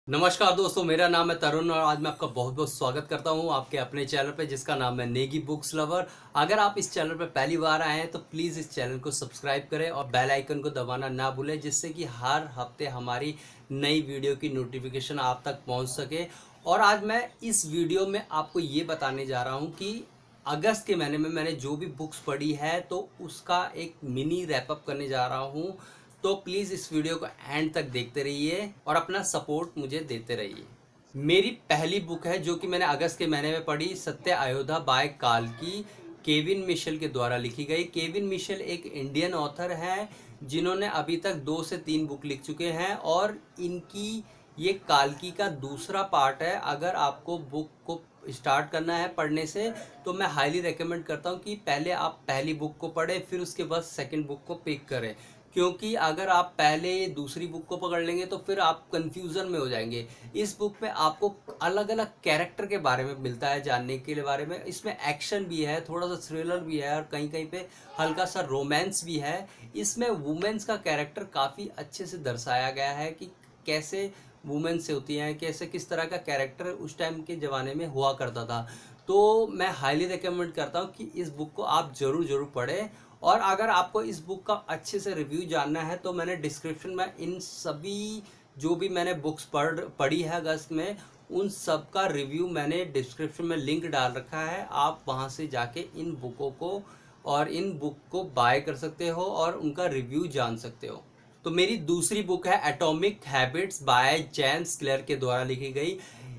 नमस्कार दोस्तों, मेरा नाम है तरुण और आज मैं आपका बहुत बहुत स्वागत करता हूं आपके अपने चैनल पे जिसका नाम है नेगी बुक्स लवर। अगर आप इस चैनल पे पहली बार आए हैं तो प्लीज़ इस चैनल को सब्सक्राइब करें और बेल आइकन को दबाना ना भूलें, जिससे कि हर हफ्ते हमारी नई वीडियो की नोटिफिकेशन आप तक पहुंच सके। और आज मैं इस वीडियो में आपको ये बताने जा रहा हूँ कि अगस्त के महीने में मैंने जो भी बुक्स पढ़ी है तो उसका एक मिनी रैपअप करने जा रहा हूँ। तो प्लीज़ इस वीडियो को एंड तक देखते रहिए और अपना सपोर्ट मुझे देते रहिए। मेरी पहली बुक है जो कि मैंने अगस्त के महीने में पढ़ी, सत्य अयोध्या बाय काल्की, केविन मिशेल के द्वारा लिखी गई। केविन मिशेल एक इंडियन ऑथर है जिन्होंने अभी तक 2 से 3 बुक लिख चुके हैं और इनकी ये काल्की का दूसरा पार्ट है। अगर आपको बुक को स्टार्ट करना है पढ़ने से तो मैं हाईली रेकमेंड करता हूँ कि पहले आप पहली बुक को पढ़ें, फिर उसके बाद सेकंड बुक को पिक करें, क्योंकि अगर आप पहले दूसरी बुक को पकड़ लेंगे तो फिर आप कंफ्यूजन में हो जाएंगे। इस बुक में आपको अलग अलग कैरेक्टर के बारे में मिलता है जानने के लिए बारे में। इसमें एक्शन भी है, थोड़ा सा थ्रिलर भी है और कहीं कहीं पे हल्का सा रोमांस भी है। इसमें वुमेन्स का कैरेक्टर काफ़ी अच्छे से दर्शाया गया है कि कैसे वुमेन्स से होती हैं, कैसे किस तरह का कैरेक्टर उस टाइम के ज़माने में हुआ करता था। तो मैं हाईली रिकमेंड करता हूँ कि इस बुक को आप ज़रूर पढ़ें। और अगर आपको इस बुक का अच्छे से रिव्यू जानना है तो मैंने डिस्क्रिप्शन में इन सभी जो भी मैंने बुक्स पढ़ी है अगस्त में, उन सब का रिव्यू मैंने डिस्क्रिप्शन में लिंक डाल रखा है। आप वहां से जाके इन बुकों को और इन बुक को बाय कर सकते हो और उनका रिव्यू जान सकते हो। तो मेरी दूसरी बुक है atomic habits by James Clear के द्वारा लिखी गई।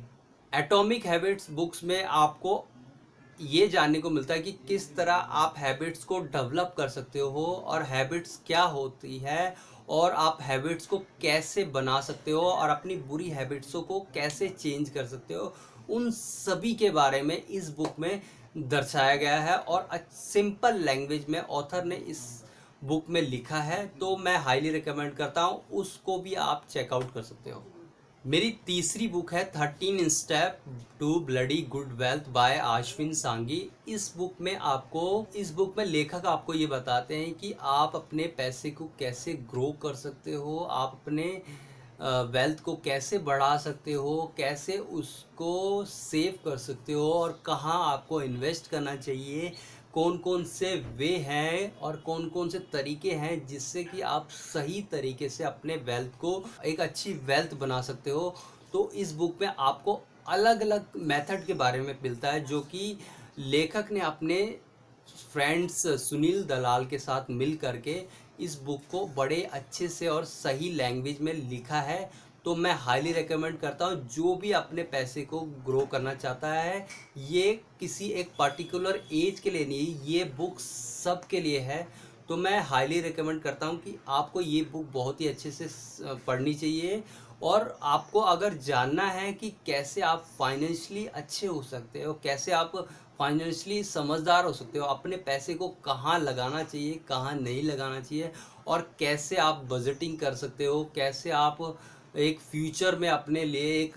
एटॉमिक हैबिट्स बुक्स में आपको ये जानने को मिलता है कि किस तरह आप हैबिट्स को डेवलप कर सकते हो और हैबिट्स क्या होती है और आप हैबिट्स को कैसे बना सकते हो और अपनी बुरी हैबिट्सों को कैसे चेंज कर सकते हो। उन सभी के बारे में इस बुक में दर्शाया गया है और सिंपल लैंग्वेज में ऑथर ने इस बुक में लिखा है। तो मैं हाईली रिकमेंड करता हूँ, उसको भी आप चेकआउट कर सकते हो। मेरी तीसरी बुक है 13 step to bloody good wealth by Ashwin Sanghi. इस बुक में लेखक आपको ये बताते हैं कि आप अपने पैसे को कैसे ग्रो कर सकते हो, आप अपने वेल्थ को कैसे बढ़ा सकते हो, कैसे उसको सेव कर सकते हो और कहाँ आपको इन्वेस्ट करना चाहिए, कौन कौन से वे हैं और कौन कौन से तरीके हैं जिससे कि आप सही तरीके से अपने वेल्थ को एक अच्छी वेल्थ बना सकते हो। तो इस बुक में आपको अलग अलग मेथड के बारे में मिलता है जो कि लेखक ने अपने फ्रेंड्स सुनील दलाल के साथ मिल करके इस बुक को बड़े अच्छे से और सही लैंग्वेज में लिखा है। तो मैं हाईली रिकमेंड करता हूँ, जो भी अपने पैसे को ग्रो करना चाहता है, ये किसी एक पर्टिकुलर एज के लिए नहीं, ये बुक सब के लिए है। तो मैं हाईली रिकमेंड करता हूँ कि आपको ये बुक बहुत ही अच्छे से पढ़नी चाहिए। और आपको अगर जानना है कि कैसे आप फाइनेंशियली अच्छे हो सकते हो, कैसे आप फाइनेंशियली समझदार हो सकते हो, अपने पैसे को कहाँ लगाना चाहिए कहाँ नहीं लगाना चाहिए और कैसे आप बजटिंग कर सकते हो, कैसे आप एक फ्यूचर में अपने लिए एक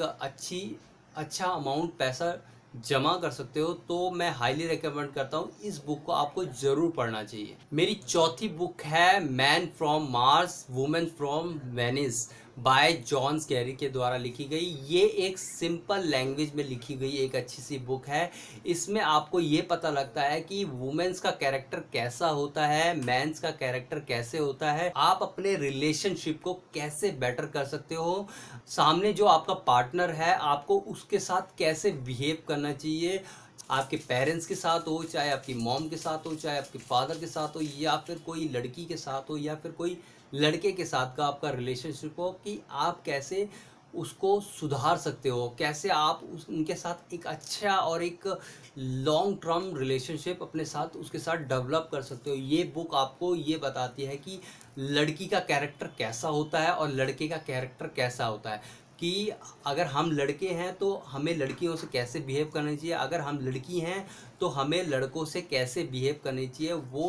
अच्छा अमाउंट पैसा जमा कर सकते हो, तो मैं हाईली रिकमेंड करता हूँ इस बुक को आपको ज़रूर पढ़ना चाहिए। मेरी चौथी बुक है man from Mars women from Venus by John Carey के द्वारा लिखी गई। ये एक सिंपल लैंग्वेज में लिखी गई एक अच्छी सी बुक है। इसमें आपको ये पता लगता है कि वुमेन्स का कैरेक्टर कैसा होता है, मेंस का कैरेक्टर कैसे होता है, आप अपने रिलेशनशिप को कैसे बेटर कर सकते हो, सामने जो आपका पार्टनर है आपको उसके साथ कैसे बिहेव करना चाहिए, आपके पेरेंट्स के साथ हो, चाहे आपकी मॉम के साथ हो, चाहे आपके फादर के साथ हो, या फिर कोई लड़की के साथ हो, या फिर कोई लड़के के साथ का आपका रिलेशनशिप हो, कि आप कैसे उसको सुधार सकते हो, कैसे आप उनके साथ एक अच्छा और एक लॉन्ग टर्म रिलेशनशिप अपने साथ उसके साथ डेवलप कर सकते हो। ये बुक आपको ये बताती है कि लड़की का कैरेक्टर कैसा होता है और लड़के का कैरेक्टर कैसा होता है, कि अगर हम लड़के हैं तो हमें लड़कियों से कैसे बिहेव करना चाहिए, अगर हम लड़की हैं तो हमें लड़कों से कैसे बिहेव करनी चाहिए। वो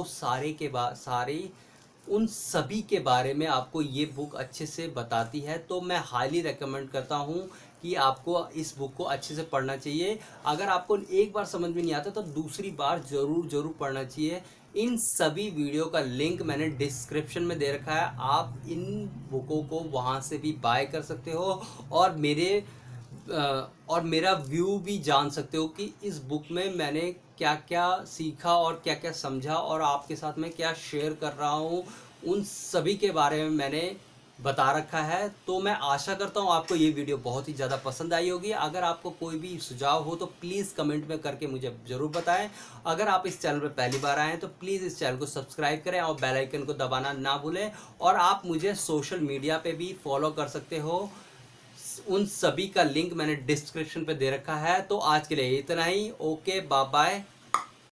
सारे उन सभी के बारे में आपको ये बुक अच्छे से बताती है। तो मैं हाईली रेकमेंड करता हूँ कि आपको इस बुक को अच्छे से पढ़ना चाहिए। अगर आपको एक बार समझ में नहीं आता तो दूसरी बार ज़रूर पढ़ना चाहिए। इन सभी वीडियो का लिंक मैंने डिस्क्रिप्शन में दे रखा है। आप इन बुकों को वहाँ से भी बाय कर सकते हो और मेरा व्यू भी जान सकते हो कि इस बुक में मैंने क्या क्या सीखा और क्या क्या समझा और आपके साथ में क्या शेयर कर रहा हूँ, उन सभी के बारे में मैंने बता रखा है। तो मैं आशा करता हूँ आपको ये वीडियो बहुत ही ज़्यादा पसंद आई होगी। अगर आपको कोई भी सुझाव हो तो प्लीज़ कमेंट में करके मुझे ज़रूर बताएं। अगर आप इस चैनल पर पहली बार आए हैं तो प्लीज़ इस चैनल को सब्सक्राइब करें और बेल आइकन को दबाना ना भूलें। और आप मुझे सोशल मीडिया पे भी फॉलो कर सकते हो, उन सभी का लिंक मैंने डिस्क्रिप्शन पे दे रखा है। तो आज के लिए इतना ही। Okay, bye bye.